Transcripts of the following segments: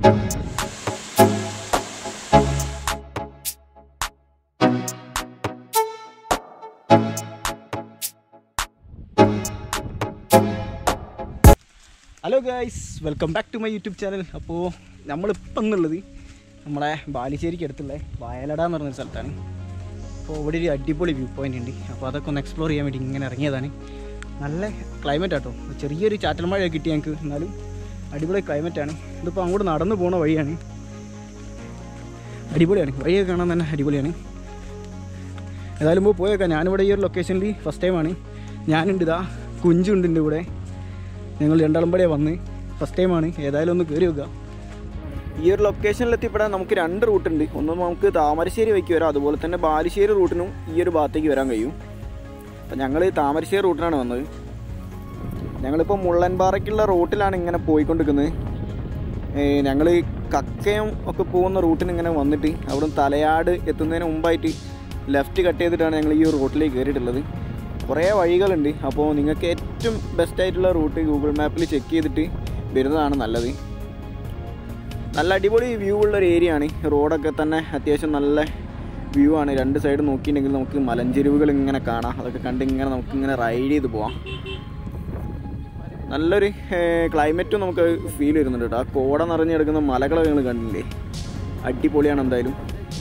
Hello guys, welcome back to my YouTube channel. അപ്പോൾ നമ്മളിപ്പം എന്നുള്ളത് നമ്മുടെ ബാലുശ്ശേരിക്ക് അടുത്തുള്ള വയലട എന്ന് പറഞ്ഞൊരു സ്ഥലത്താണ്. അപ്പോൾ ഇവിടെ ഒരു അടിപൊളി വ്യൂ പോയിൻ്റ് ഉണ്ട്. അപ്പോൾ അതൊക്കെ ഒന്ന് എക്സ്പ്ലോർ ചെയ്യാൻ വേണ്ടി ഇങ്ങനെ ഇറങ്ങിയതാണ്. നല്ല ക്ലൈമറ്റ് ആട്ടോ, ചെറിയൊരു ചാറ്റൽ മഴ കിട്ടി ഞങ്ങൾക്ക്, എന്നാലും അടിപൊളി ക്ലൈമറ്റാണ്. ഇതിപ്പോൾ അങ്ങോട്ട് നടന്നു പോകുന്ന വഴിയാണ്, അടിപൊളിയാണ്. വഴിയൊക്കെ കാണാൻ തന്നെ അടിപൊളിയാണ്. ഏതായാലും ഇപ്പോൾ പോയേക്കാം. ഞാനിവിടെ ഈ ഒരു ലൊക്കേഷനിൽ ഫസ്റ്റ് ടൈമാണ്. ഞാനുണ്ട്, ഇതാ കുഞ്ചുണ്ട് എൻ്റെ കൂടെ. ഞങ്ങൾ രണ്ടാളും പടിയാണ് വന്ന് ഫസ്റ്റ് ടൈമാണ്. ഏതായാലും ഒന്ന് കയറി വെക്കുക. ഈ ഒരു ലൊക്കേഷനിലെത്തിപ്പെടാൻ നമുക്ക് രണ്ട് റൂട്ടുണ്ട്. ഒന്ന് നമുക്ക് താമരശ്ശേരി വഴിക്ക് വരാം, അതുപോലെ തന്നെ ബാലുശ്ശേരി റൂട്ടിനും ഈ ഒരു ഭാഗത്തേക്ക് വരാൻ കഴിയും. അപ്പം ഞങ്ങൾ താമരശ്ശേരി റൂട്ടിനാണ് വന്നത്. ഞങ്ങളിപ്പോൾ മുള്ളൻപാറയ്ക്കുള്ള റൂട്ടിലാണ് ഇങ്ങനെ പോയിക്കൊണ്ടിരിക്കുന്നത്. ഞങ്ങൾ കക്കയം ഒക്കെ പോകുന്ന റൂട്ടിന് ഇങ്ങനെ വന്നിട്ട് അവിടെ തലയാട് എത്തുന്നതിന് മുമ്പായിട്ട് ലെഫ്റ്റ് കട്ട് ചെയ്തിട്ടാണ് ഞങ്ങൾ ഈ ഒരു റൂട്ടിലേക്ക് കയറിയിട്ടുള്ളത്. കുറേ വഴികളുണ്ട്. അപ്പോൾ നിങ്ങൾക്ക് ഏറ്റവും ബെസ്റ്റായിട്ടുള്ള റൂട്ട് ഗൂഗിൾ മാപ്പിൽ ചെക്ക് ചെയ്തിട്ട് വരുന്നതാണ് നല്ലത്. നല്ല അടിപൊളി വ്യൂ ഉള്ളൊരു ഏരിയ ആണ്. റോഡൊക്കെ തന്നെ അത്യാവശ്യം നല്ല വ്യൂ ആണ്. രണ്ട് സൈഡ് നോക്കിയിട്ടുണ്ടെങ്കിൽ നമുക്ക് മലഞ്ചെരുവുകൾ ഇങ്ങനെ കാണാം. അതൊക്കെ കണ്ട് ഇങ്ങനെ നമുക്കിങ്ങനെ റൈഡ് ചെയ്ത് പോവാം. നല്ലൊരു ക്ലൈമറ്റും നമുക്ക് ഫീൽ വരുന്നുണ്ട് കേട്ടോ. ആ കോട നിറഞ്ഞ് കിടക്കുന്ന മലകളൊക്കെ നിങ്ങൾ കണ്ടില്ലേ, അടിപൊളിയാണ് എന്തായാലും.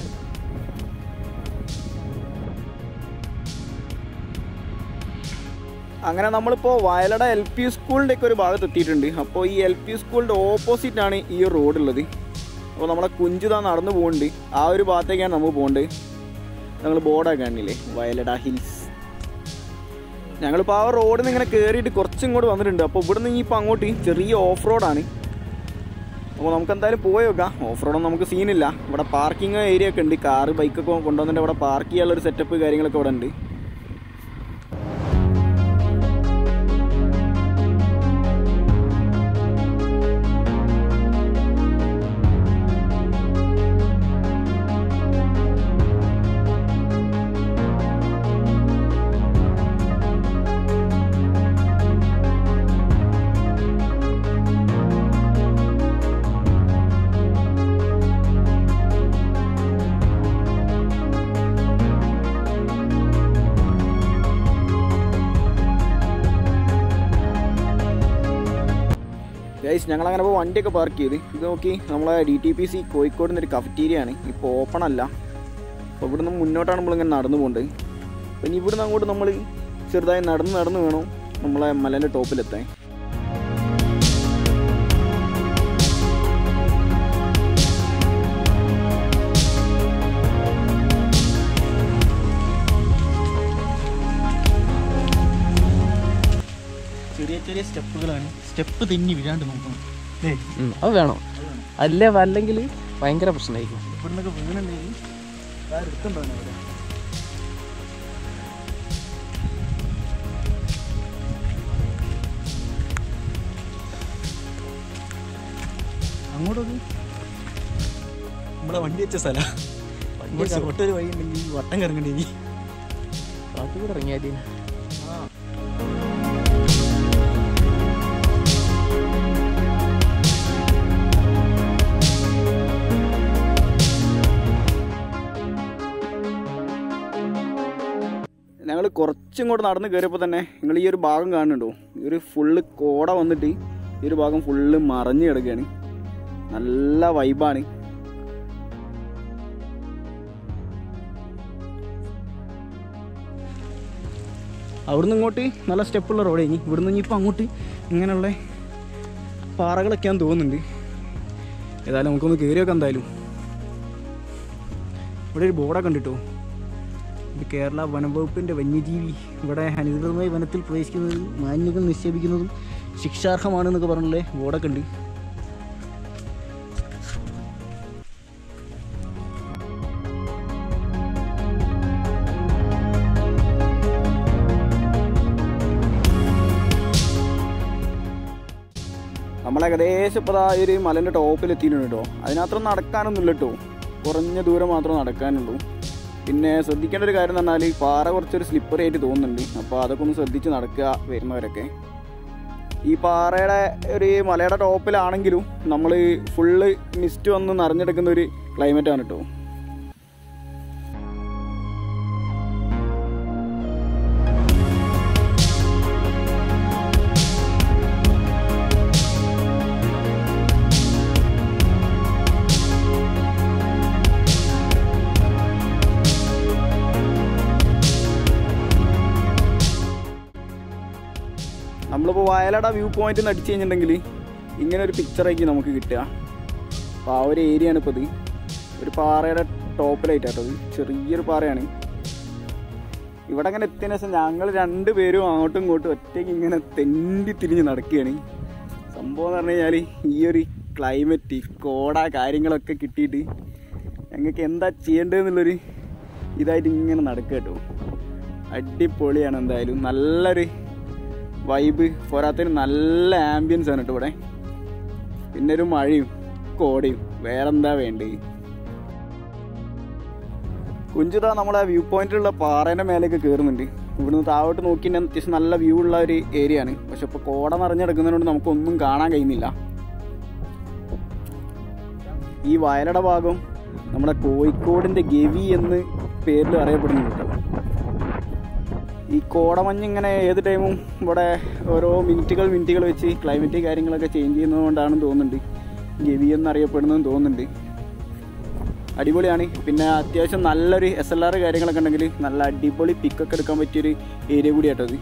അങ്ങനെ നമ്മളിപ്പോൾ വയലട LP സ്കൂളിൻ്റെ ഒക്കെ ഒരു ഭാഗത്ത് എത്തിയിട്ടുണ്ട്. അപ്പോൾ ഈ LP സ്കൂളിൻ്റെ ഓപ്പോസിറ്റാണ് ഈ ഒരു റോഡുള്ളത്. അപ്പോൾ നമ്മളെ കുഞ്ചുതാ നടന്നു പോകുന്നുണ്ട്. ആ ഒരു ഭാഗത്തേക്കാണ് നമുക്ക് പോകേണ്ടത്. ഞങ്ങൾ ബോർഡൊക്കെ കാണില്ലേ, വയലട ഹിൽസ്. ഞങ്ങളിപ്പോൾ ആ റോഡിൽ നിന്ന് ഇങ്ങനെ കയറിയിട്ട് കുറച്ചും കൂടെ വന്നിട്ടുണ്ട്. അപ്പോൾ ഇവിടെ നിന്ന് ഇപ്പോൾ അങ്ങോട്ട് ചെറിയ ഓഫ് റോഡാണ്. അപ്പോൾ നമുക്ക് എന്തായാലും പോയി നോക്കാം. ഓഫ് റോഡൊന്നും നമുക്ക് സീനില്ല. ഇവിടെ പാർക്കിംഗ് ഏരിയ ഒക്കെ ഉണ്ട്. കാറ് ബൈക്കൊക്കെ കൊണ്ടുവന്നിട്ട് ഇവിടെ പാർക്ക് ചെയ്യാനുള്ളൊരു സെറ്റപ്പ് കാര്യങ്ങളൊക്കെ ഇവിടെ ഉണ്ട്. ഗൈസ്, ഞങ്ങളങ്ങനെ ഇപ്പോൾ വണ്ടിയൊക്കെ പാർക്ക് ചെയ്ത് ഇത് നോക്കി. നമ്മളെ DTPC കോഴിക്കോട് നിന്നൊരു കഫറ്റീരിയ ആണ്. ഇപ്പോൾ ഓപ്പൺ അല്ല. അപ്പോൾ ഇവിടുന്ന് മുന്നോട്ടാണ് നമ്മളിങ്ങനെ നടന്നു പോകേണ്ടത്. അപ്പോൾ ഇനി ഇവിടുന്ന് അങ്ങോട്ട് നമ്മൾ ചെറുതായി നടന്ന് വേണം നമ്മളെ മലേൻ്റെ ടോപ്പിലെത്താൻ. ചെറിയ ചെറിയ സ്റ്റെപ്പുകളാണ്. സ്റ്റെപ്പ് തെന്നി വീഴാണ്ട് നോക്കണം. അത് വേണം, അല്ലേ അല്ലെങ്കിൽ ഭയങ്കര പ്രശ്നമായിരിക്കും. ഇവിടുന്നൊക്കെ വീണുണ്ടെങ്കിൽ എടുത്തുണ്ടാവും അവിടെ. അങ്ങോട്ടൊക്കെ നമ്മളെ വണ്ടി വെച്ച സ്ഥലം. ഒട്ടൊരു വഴി ഉണ്ടെങ്കിൽ വട്ടം കറങ്ങണ്ടെങ്കിൽ കാട്ടുകൂടെ ഇറങ്ങിയാൽ ഞങ്ങൾ കുറച്ചും കൂടെ നടന്ന് കയറിയപ്പോൾ തന്നെ നിങ്ങൾ ഈ ഒരു ഭാഗം കാണുന്നുണ്ടോ? ഈ ഒരു ഫുള്ള് കോട വന്നിട്ട് ഈ ഒരു ഭാഗം ഫുള്ള് മറഞ്ഞു കിടക്കുകയാണ്. നല്ല വൈബാണ്. അവിടുന്ന് ഇങ്ങോട്ട് നല്ല സ്റ്റെപ്പുള്ള റോഡ് കഴിഞ്ഞ് ഇവിടുന്ന് ഇനിയിപ്പോൾ അങ്ങോട്ട് ഇങ്ങനെയുള്ള പാറകളൊക്കെയാന്ന് തോന്നുന്നുണ്ട്. ഏതായാലും നമുക്കൊന്ന് കയറി വെക്കാം. എന്തായാലും ഇവിടെ ഒരു ബോർഡൊക്കെ ഉണ്ട് കേട്ടോ. ഇത് കേരള വനംവകുപ്പിൻ്റെ വന്യജീവി ഇവിടെ അനധികൃതമായി വനത്തിൽ പ്രവേശിക്കുന്നതും മാലിന്യങ്ങൾ നിക്ഷേപിക്കുന്നതും ശിക്ഷാർഹമാണെന്നൊക്കെ പറഞ്ഞില്ലേ ബോർഡൊക്കെ ഉണ്ട്. നമ്മളേകദേശം ഇപ്പോൾ ആ ഒരു മലേൻ്റെ ടോപ്പിലെത്തിയിട്ടുണ്ട് കേട്ടോ. അതിനകത്രം നടക്കാനൊന്നുമില്ല കേട്ടോ, കുറഞ്ഞ ദൂരം മാത്രമേ നടക്കാനുള്ളൂ. പിന്നെ ശ്രദ്ധിക്കേണ്ട ഒരു കാര്യം എന്ന് പറഞ്ഞാൽ പാറ കുറച്ചൊരു സ്ലിപ്പറി ആയിട്ട് തോന്നുന്നുണ്ട്. അപ്പോൾ അതൊക്കെ ഒന്ന് ശ്രദ്ധിച്ച് നടക്കുക വരുന്നവരൊക്കെ. ഈ പാറയുടെ ഒരു മലയുടെ ടോപ്പിലാണെങ്കിലും നമ്മൾ ഫുള്ള് മിസ്റ്റ് വന്ന് നിറഞ്ഞെടുക്കുന്ന ഒരു ക്ലൈമറ്റാണ് കേട്ടോ. നമ്മളിപ്പോൾ വയലാട് വ്യൂ പോയിന്റ് നിന്ന് അടിച്ചു കഴിഞ്ഞിട്ടുണ്ടെങ്കിൽ ഇങ്ങനെ ഒരു പിക്ചറായിരിക്കും നമുക്ക് കിട്ടുക. അപ്പോൾ ആ ഒരു ഏരിയയാണ് ഇപ്പോൾ ഇത്. ഒരു പാറയുടെ ടോപ്പിലായിട്ടാട്ടത്, ചെറിയൊരു പാറയാണ്. ഇവിടെ അങ്ങനെ എത്തിയതിനു ശേഷം ഞങ്ങൾ 2 പേരും അങ്ങോട്ടും ഇങ്ങോട്ടും ഒറ്റയ്ക്ക് ഇങ്ങനെ തെണ്ടി തിരിഞ്ഞ് നടക്കുകയാണ്. സംഭവം എന്ന് പറഞ്ഞു കഴിഞ്ഞാൽ ഈ ഒരു ക്ലൈമറ്റ്, കോട കാര്യങ്ങളൊക്കെ കിട്ടിയിട്ട് ഞങ്ങൾക്ക് എന്താ ചെയ്യേണ്ടതെന്നുള്ളൊരു ഇതായിട്ട് ഇങ്ങനെ നടക്കുക കേട്ടോ. അടിപൊളിയാണ് എന്തായാലും. നല്ലൊരു വൈബ്, പോരാത്തതിന് നല്ല ആംബിയൻസ് ആണ് കേട്ടോ ഇവിടെ. പിന്നെ ഒരു മഴയും കോടയും, വേറെന്താ വേണ്ടത്. കുഞ്ചുതാ നമ്മളെ വ്യൂ പോയിന്റിലുള്ള പാറേൻ്റെ മേലേക്ക് കയറുന്നുണ്ട്. ഇവിടുന്ന് താഴോട്ട് നോക്കിയിട്ടുണ്ടെങ്കിൽ അത്യാവശ്യം നല്ല വ്യൂ ഉള്ള ഒരു ഏരിയ ആണ്. പക്ഷെ ഇപ്പോൾ കോട നിറഞ്ഞെടുക്കുന്നതുകൊണ്ട് നമുക്കൊന്നും കാണാൻ കഴിയുന്നില്ല. ഈ വയലട ഭാഗം നമ്മുടെ കോഴിക്കോടിൻ്റെ ഗവി എന്ന് പേരിൽ അറിയപ്പെടുന്നുണ്ട് കേട്ടോ. ഈ കോടമഞ്ഞ് ഇങ്ങനെ ഏത് ടൈമും ഇവിടെ ഓരോ മിനിറ്റുകൾ വെച്ച് ക്ലൈമറ്റ് കാര്യങ്ങളൊക്കെ ചേഞ്ച് ചെയ്യുന്നതുകൊണ്ടാണെന്ന് തോന്നുന്നുണ്ട് ഗവി എന്നറിയപ്പെടുന്നതെന്ന് തോന്നുന്നുണ്ട്. അടിപൊളിയാണ്. പിന്നെ അത്യാവശ്യം നല്ലൊരു SLR കാര്യങ്ങളൊക്കെ ഉണ്ടെങ്കിൽ നല്ല അടിപൊളി പിക്കൊക്കെ എടുക്കാൻ പറ്റിയൊരു ഏരിയ കൂടിയാട്ടത്.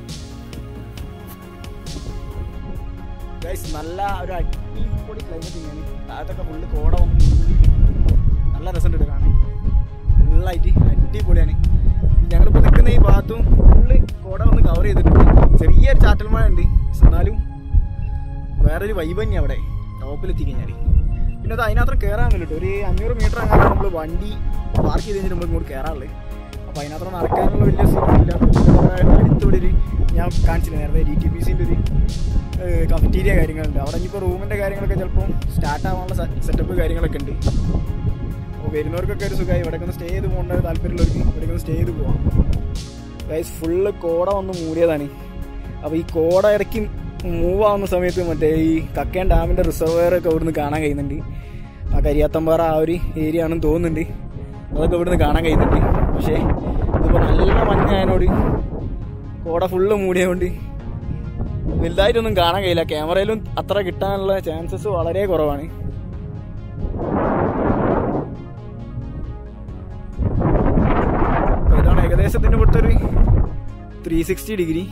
നല്ല ഒരു അടിപൊളി ക്ലൈമറ്റ് ഇങ്ങനെ താഴത്തൊക്കെ ഫുള്ള് കോട വന്ന് നല്ല രസമുണ്ട് കാണാൻ. ഫുള്ളായിട്ട് അടിപൊളിയാണ്. ഞങ്ങളിപ്പോൾ നിൽക്കുന്ന ഈ ഭാഗത്തും ഫുള്ള് കോട വന്ന് കവർ ചെയ്തിട്ടുണ്ട്. ചെറിയൊരു ചാറ്റൽ മഴ ഉണ്ട്, എന്നാലും വേറൊരു വൈബ് തന്നെയാണ് അവിടെ ടോപ്പിലെത്തി കഴിഞ്ഞാൽ. പിന്നെ അത് അതിനകത്ത് കയറാനില്ല കേട്ടോ. ഒരു 500 മീറ്റർ അങ്ങനെ നമ്മൾ വണ്ടി പാർക്ക് ചെയ്ത് കഴിഞ്ഞിട്ട് നമ്മൾ ഇങ്ങോട്ട് കയറാറുള്ളത്. അപ്പോൾ അതിനകത്ത് നടക്കാനുള്ള വലിയ സുഖമില്ല. അടുത്തൂടെ ഒരു ഞാൻ കാണിച്ചില്ല നേരത്തെ DTPCൻ്റെ ഒരു കഫറ്റീരിയ കാര്യങ്ങളുണ്ട്. അവിടെ ഇനിയിപ്പോൾ റൂമിൻ്റെ കാര്യങ്ങളൊക്കെ ചിലപ്പോൾ സ്റ്റാർട്ട് ആവാനുള്ള സെറ്റപ്പ് കാര്യങ്ങളൊക്കെ ഉണ്ട്. അപ്പോൾ വരുന്നവർക്കൊക്കെ ഒരു സുഖമായി. ഇവിടെ ഒന്ന് സ്റ്റേ ചെയ്ത് പോകേണ്ട താല്പര്യമുള്ളവർക്ക് ഇവിടെ ഒന്ന് സ്റ്റേ ചെയ്ത് പോവാം. ഗൈസ് ഫുള്ള് കോട വന്ന് മൂടിയതാണ്. അപ്പോൾ ഈ കോട ഇടയ്ക്ക് മൂവ് ആവുന്ന സമയത്ത് മറ്റേ ഈ കക്കയം ഡാമിൻ്റെ റിസർവയറൊക്കെ ഇവിടുന്ന് കാണാൻ കഴിയുന്നുണ്ട്. ആ കരിയാത്തമ്പാറ ആ ഒരു ഏരിയ ആണെന്ന് തോന്നുന്നുണ്ട്. അതൊക്കെ ഇവിടുന്ന് കാണാൻ കഴിയുന്നുണ്ട്. പക്ഷേ ഇതിപ്പോൾ നല്ല മഞ്ഞായതിനോട് കോട ഫുള്ള് മൂടിയതുകൊണ്ട് വലുതായിട്ടൊന്നും കാണാൻ കഴിയില്ല. ക്യാമറയിലും അത്ര കിട്ടാനുള്ള ചാൻസസ് വളരെ കുറവാണ്. ഇതാണ് ഏകദേശത്തിൻ്റെ ഇവിടുത്തെ ഒരു 360 ഡിഗ്രി.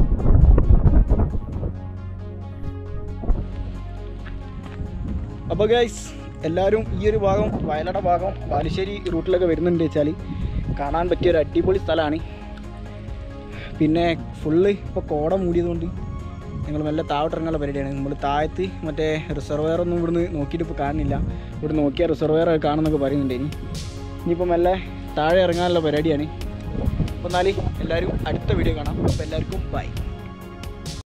അപ്പോൾ ഗൈസ് എല്ലാവരും ഈ ഒരു ഭാഗം വയലട ഭാഗം ബാലുശ്ശേരി റൂട്ടിലൊക്കെ വരുന്നുണ്ട് വെച്ചാൽ കാണാൻ പറ്റിയൊരു അടിപൊളി സ്ഥലമാണ്. പിന്നെ ഫുള്ള് ഇപ്പോൾ കോട മൂടിയതുകൊണ്ട് ഞങ്ങൾ മെല്ലെ താഴോട്ടിറങ്ങാനുള്ള പരിപാടിയാണ്. നമ്മൾ താഴത്ത് മറ്റേ റിസർവയറൊന്നും ഇവിടുന്ന് നോക്കിയിട്ട് ഇപ്പോൾ കാണുന്നില്ല. ഇവിടെ നോക്കിയാൽ റിസർവയറൊക്കെ കാണുമെന്നൊക്കെ പറയുന്നുണ്ട്. ഇനിയിപ്പോൾ മെല്ലെ താഴെ ഇറങ്ങാനുള്ള പരിപാടിയാണ്. അപ്പോൾ എന്നാൽ എല്ലാവരും അടുത്ത വീഡിയോ കാണാം. അപ്പോൾ എല്ലാവർക്കും ബൈ.